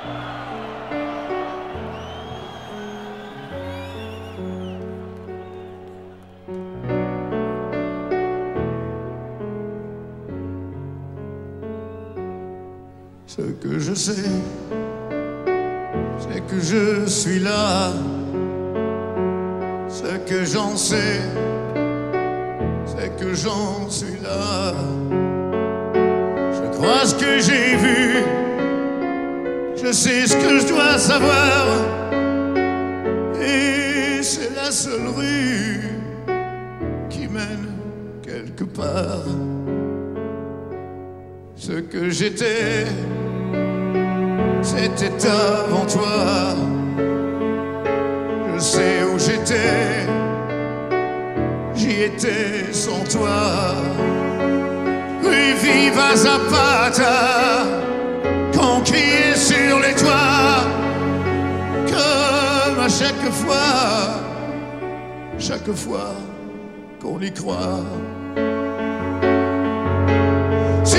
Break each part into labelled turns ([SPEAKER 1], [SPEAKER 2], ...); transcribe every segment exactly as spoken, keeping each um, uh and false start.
[SPEAKER 1] Ce que je sais, c'est que je suis là. Ce que j'en sais, c'est que j'en suis là. Je crois ce que j'ai vu, je sais ce que je dois savoir. Et c'est la seule rue qui mène quelque part. Ce que j'étais, c'était avant toi. Je sais où j'étais, j'y étais sans toi. Oui, viva Zapata, qu'on criait sur les toits, comme à chaque fois, chaque fois qu'on y croit. Si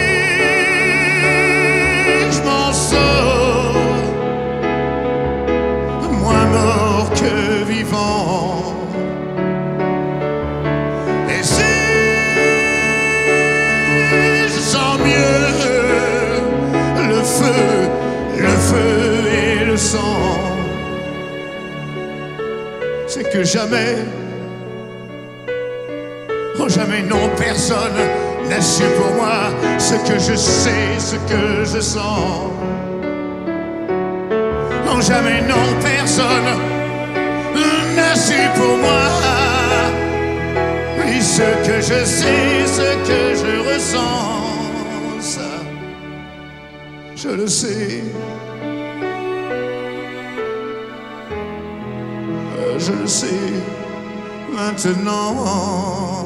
[SPEAKER 1] je m'en sors, moins mort que vivant. Et si je sens mieux le feu, le feu et le sang, c'est que jamais, oh jamais non, personne n'a su pour moi ce que je sais, ce que je sens. Non, jamais non, personne n'a su pour moi. Oui, ce que je sais, ce que je ressens, ça, je le sais. Euh, je le sais maintenant.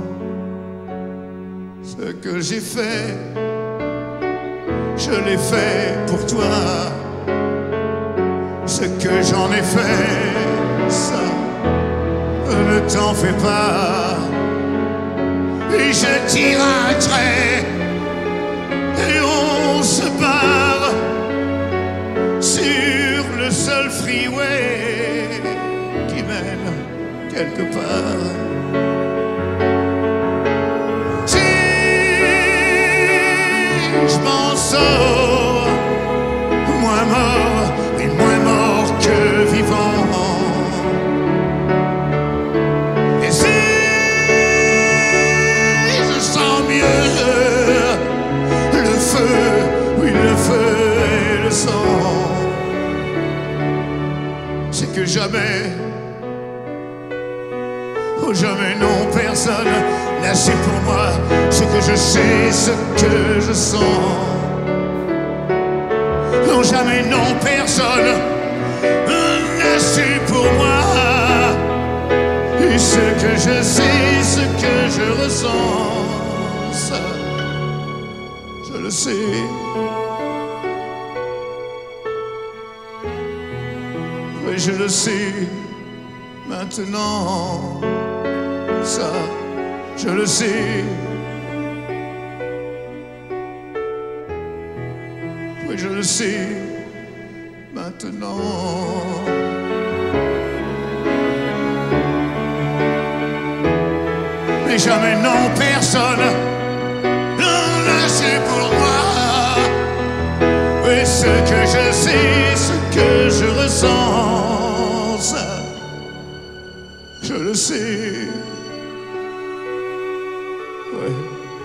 [SPEAKER 1] Ce que j'ai fait, je l'ai fait pour toi. Ce que j'en ai fait, ça, ne t'en fais pas. Et je tire un trait et on se barre sur le seul freeway qui mène quelque part. Je m'en sors, moins mort, et moins mort que vivant. Et si je sens mieux le feu, oui le feu et le sang, c'est que jamais, oh jamais non, personne n'a su pour moi ce que je sais, ce que je sens. Non, jamais non, personne n'a su pour moi. Et ce que je sais, ce que je ressens, ça, je le sais. Oui, je le sais maintenant, ça, je le sais. Oui, je le sais maintenant. Mais jamais non, personne n'a su pour moi. Oui, ce que je sais, ce que je ressens, ça, je le sais. Ouais,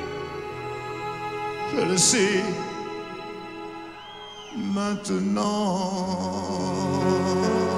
[SPEAKER 1] je le sais maintenant.